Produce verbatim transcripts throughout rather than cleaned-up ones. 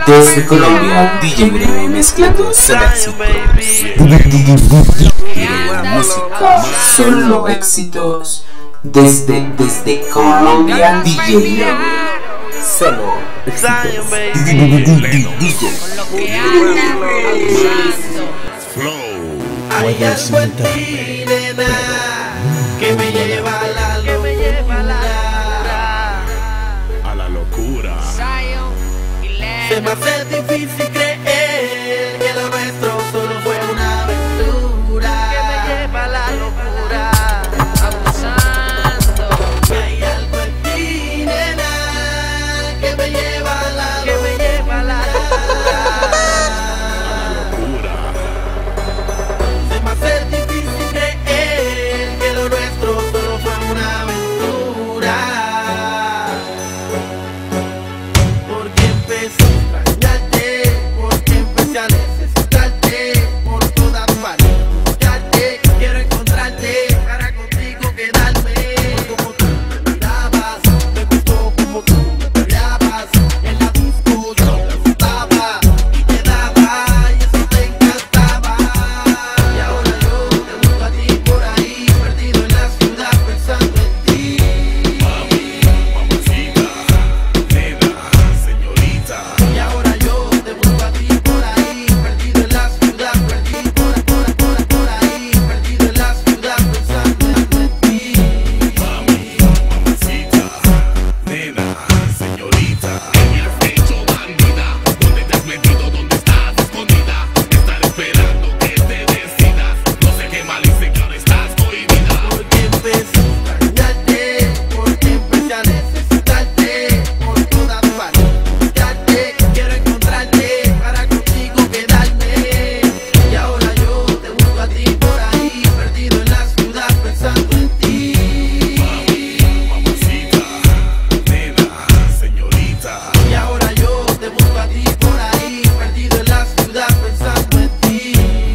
Desde Colombia, D J Breve mezclando Selección música, solo éxitos. Desde, desde Colombia, D J Breve, solo éxitos. Hay algo en ti, nena, que me lleva a la locura, a la locura. Se me hace difícil creer que lo nuestro solo fue una aventura, que me lleva a la locura, abusando. Hay algo en ti, nena, que me lleva a la locura, que me lleva a la locura. Se me hace difícil creer que lo nuestro solo fue una aventura, porque empecé a extrañarte, porque empecé a necesitarte por todas partes. Buscarte, quiero encontrarte para contigo quedarme. Como tú me mirabas, me gustó como tú me mirabas. En la disco yo te estaba y te daba, y eso te encantaba. Y ahora yo te busco a ti por ahí, perdido en la ciudad pensando en ti. Mami, mamacita, nena, señorita. Y ahora yo te busco a ti por ahí, perdido en la ciudad, perdido por, por, por, por ahí, perdido en la ciudad pensando en ti. Mami, mamacita, nena, señorita. ¿Qué me has hecho, bandida? ¿Dónde te has metido? ¿Dónde estás escondida? Estar esperando que te decidas. No sé qué mal hice que ahora estás cohibida. Porque empecé a extrañarte, porque empecé a necesitarte por todas partes. Buscarte, quiero encontrarte para contigo quedarme. Y ahora yo te busco a ti por ahí, perdido en la ciudad pensando en ti. Mami, mamacita, nena, señorita. Y ahora yo te busco a ti por ahí, perdido en la ciudad pensando en ti.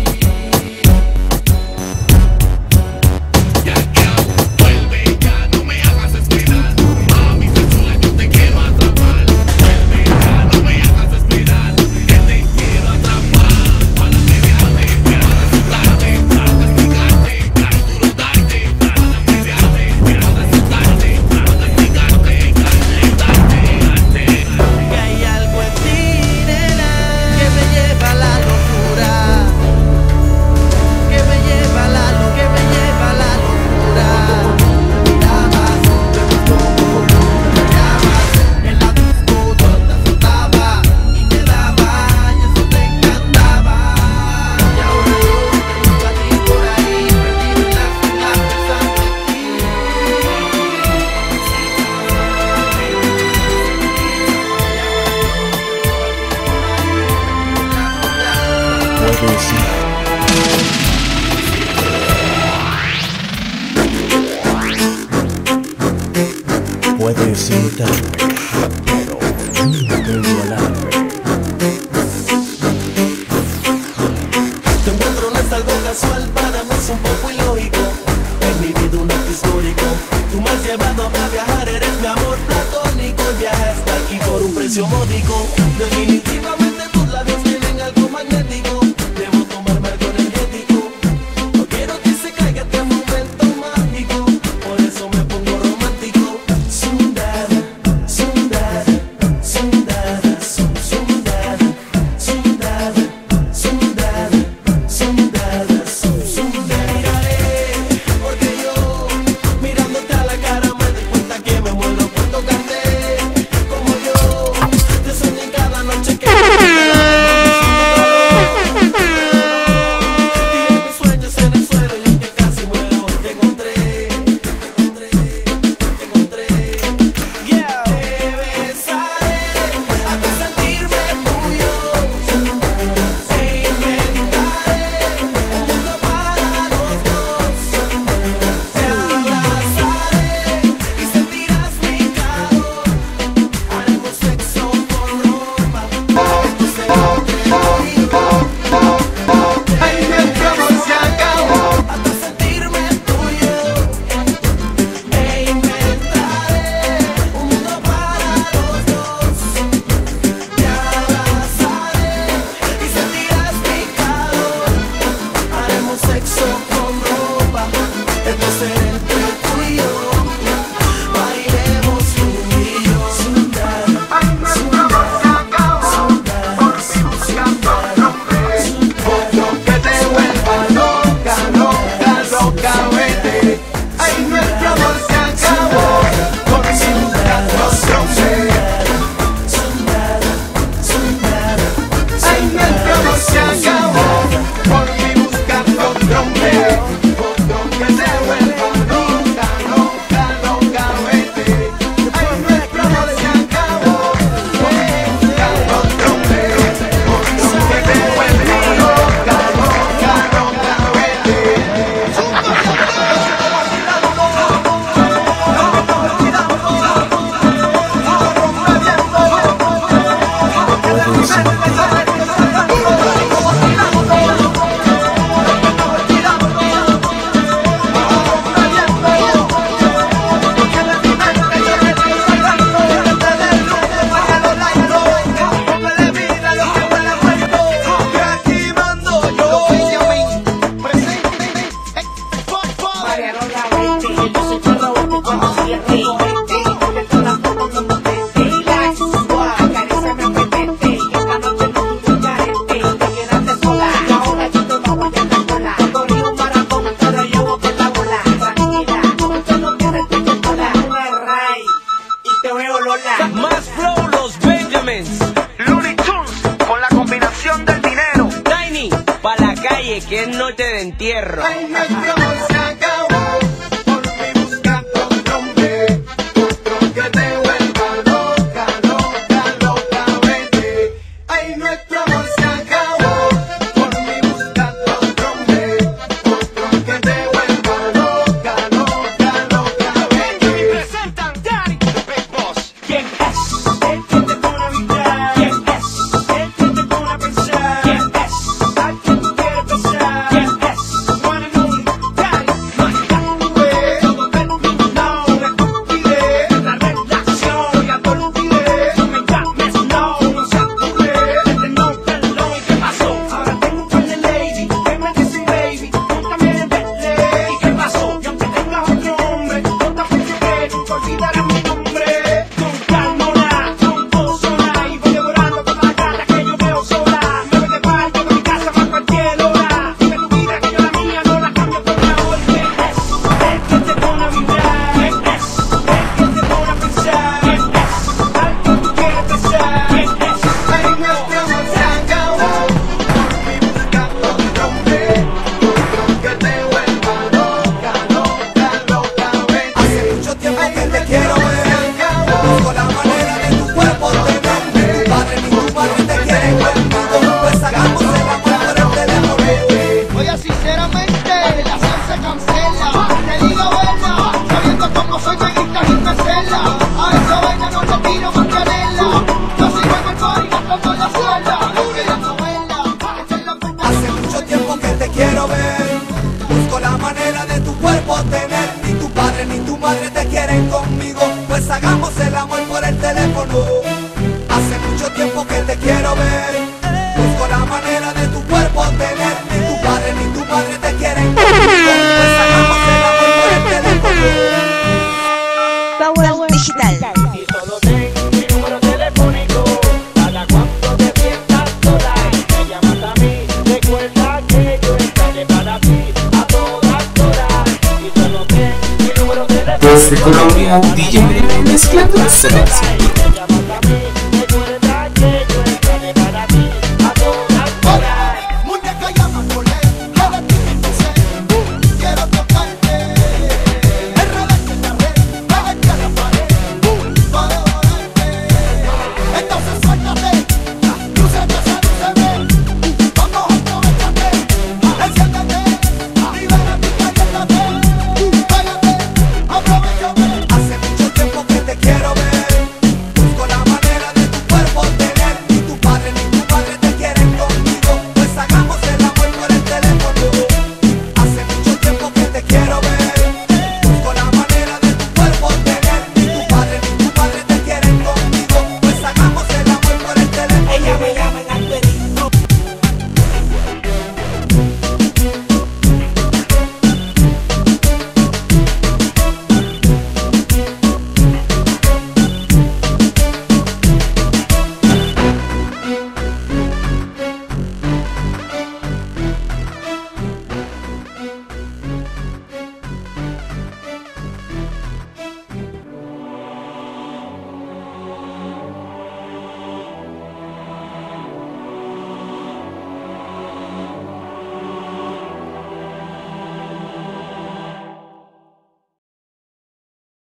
Ya que vuelve, ya no me hagas esperar. Mami, tan chula, yo te quiero atrapar. Vuelve, ya no me hagas esperar, que te quiero atrapar. Para pelearte, para asustarte, para castigarte, para duro darte. Para pelearte, para asustarte, para castigarte, para darte. Que hay algo en ti, nena, que me lleva a la locura, que me lleva a la locura, que me lleva a la locura. Mirabas, me gustó como tú me mirabas. En la disco yo te azotaba y te daba, y eso te encantaba. Y ahora yo te busco a ti por ahí, perdido en la ciudad pensando en ti. Puedes imitarme, pero nunca igualarme. Te encuentro no es algo casual, para mí es un poco ilógico. En mi vida un acto histórico. Tú me has llevado a viajar, eres mi amor platónico. El viaje hasta aquí por un precio módico. Definitivamente tus labios tienen algo magnético. Debo tomarme algo energético. No quiero que se caiga este momento mágico, por eso me pongo romántico. Sundar, Más flow los Benjamins, Looney Tunes con la combinación del dinero. Tiny, pa' la calle que es noche de entierro. Ay, nuestro amor se acabó, por fin buscando otro hombre, otro que te vuelva loca, loca, loca, vete. Ay, nuestro amor se acabó, por fin buscando otro hombre, otro que te vuelva loca, loca, loca, vete. Me presentan Daddy, the Big Boss. ¿Quién es el que te pone a vibrar? ¿Quién es el que te pone a pensar? ¿Quién es al que tú quieres besar? ¿Quién es one and only Daddy? Mágicamente todo terminó, una estupidez, la relación ya te olvidé. No me llames, no, no se ocurre, desde no perdón. ¿Y qué pasó? Ahora tengo un par de lady que me dicen baby, tú también vete. ¿Y qué pasó? Y aunque tengas otro hombre, yo también te quiero, nunca olvidarás mi nombre. Con calma, con pozona, y voy devorando toda la gata que yo veo sola. Me voy de parto de mi casa a cualquier hora. Dime tu vida que yo la mía no la cambio por nada. ¿Quién es el que te pone a vibrar? ¿Quién es el que te pone a pensar? ¿Quién es al que tú quieres besar? ¿Quién es? Ay, nuestro amor se acabó, por fin buscando otro hombre, otro que te vuelva loca, loca, loca, vete. Hace mucho tiempo que te quiero ver, busco la manera de tu cuerpo tener. Tu padre ni tu madre te quieren conmigo, pues hagamos el amor por el teléfono. Oye, sinceramente, la relación se cancela. Te digo verdad, sabiendo cómo soy me gritas y me cela. A esa vaina no le tiro más canela. Yo sigo en el party gastando la suela. Es que la novela, esta es la puta. Hace mucho tiempo que te quiero ver, busco la manera de tu cuerpo tener. Ni tu padre ni tu madre te quieren conmigo, pues hagamos el amor por el teléfono. Hace mucho tiempo que te quiero ver, busco la manera de tu cuerpo tener. Ni tu padre ni tu madre te quieren conmigo, pues hagamos el amor por el teléfono. Power Digital. Y solo ten mi número telefónico, cada cuanto te sientas sola me llamas a mí, recuerda que yo estaré para ti a todas horas. Y solo ten mi número telefónico. Desde Colombia, D J Breve mezclando excelencia.